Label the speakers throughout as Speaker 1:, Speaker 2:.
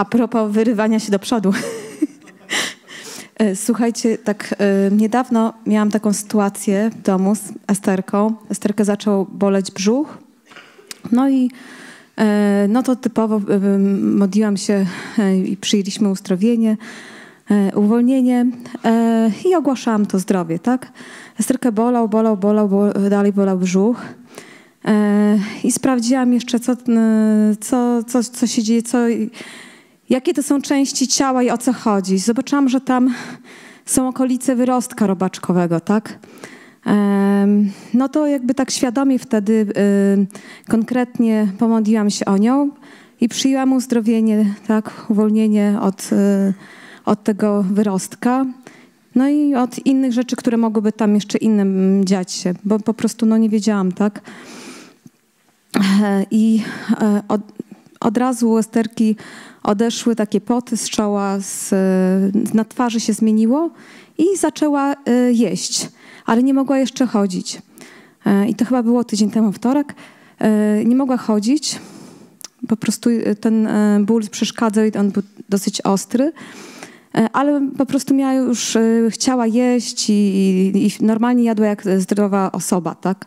Speaker 1: A propos wyrywania się do przodu. Słuchajcie, tak niedawno miałam taką sytuację w domu z Esterką. Esterkę zaczął boleć brzuch. No i no to typowo modliłam się i przyjęliśmy uzdrowienie, uwolnienie i ogłaszałam to zdrowie, tak? Esterkę bolał, dalej bolał brzuch. I sprawdziłam jeszcze, co się dzieje, jakie to są części ciała i o co chodzi. Zobaczyłam, że tam są okolice wyrostka robaczkowego, tak? No to jakby tak świadomie wtedy konkretnie pomodliłam się o nią i przyjęłam uzdrowienie, tak? Uwolnienie od tego wyrostka. No i od innych rzeczy, które mogłyby tam jeszcze innym dziać się, bo po prostu no nie wiedziałam, tak? I od razu u Esterki odeszły takie poty z czoła, na twarzy się zmieniło i zaczęła jeść, ale nie mogła jeszcze chodzić. I to chyba było tydzień temu, wtorek. Nie mogła chodzić, po prostu ten ból przeszkadzał i on był dosyć ostry, ale po prostu miała już, chciała jeść i normalnie jadła jak zdrowa osoba, tak?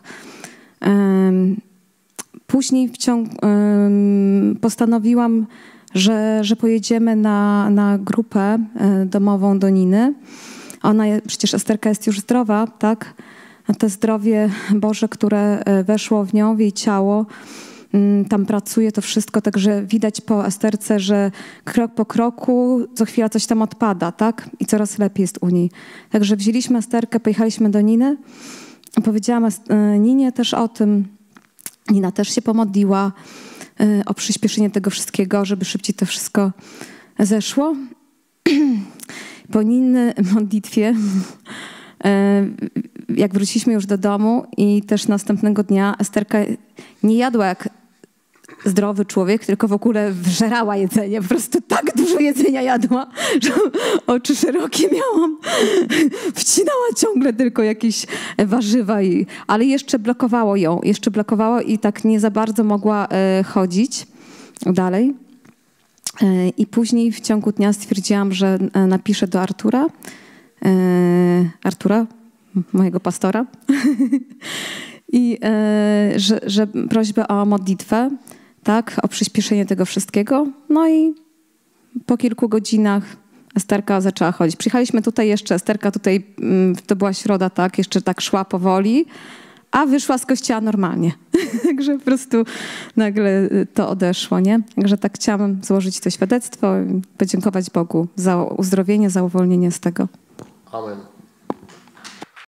Speaker 1: Później postanowiłam, że pojedziemy na grupę domową do Niny. Przecież Esterka jest już zdrowa, tak? A to zdrowie Boże, które weszło w nią, w jej ciało, tam pracuje to wszystko, także widać po Esterce, że krok po kroku co chwila coś tam odpada, tak? I coraz lepiej jest u niej. Także wzięliśmy Esterkę, pojechaliśmy do Niny. Powiedziałam Ninie też o tym. Nina też się pomodliła o przyspieszenie tego wszystkiego, żeby szybciej to wszystko zeszło. Po Niny modlitwie, jak wróciliśmy już do domu i też następnego dnia Esterka nie jadła jak zdrowy człowiek, tylko w ogóle wżerała jedzenie. Po prostu tak dużo jedzenia jadła, że oczy szerokie miałam. Wcinała ciągle tylko jakieś warzywa, ale jeszcze blokowało ją. Jeszcze blokowało i tak nie za bardzo mogła chodzić dalej. I później w ciągu dnia stwierdziłam, że napiszę do Artura, mojego pastora, i że prośbę o modlitwę, tak, o przyspieszenie tego wszystkiego. No i po kilku godzinach Esterka zaczęła chodzić. Przyjechaliśmy tutaj jeszcze, Esterka tutaj, to była środa, tak, jeszcze tak szła powoli, a wyszła z kościoła normalnie. Także po prostu nagle to odeszło, nie? Także tak chciałam złożyć to świadectwo i podziękować Bogu za uzdrowienie, za uwolnienie z tego.
Speaker 2: Amen.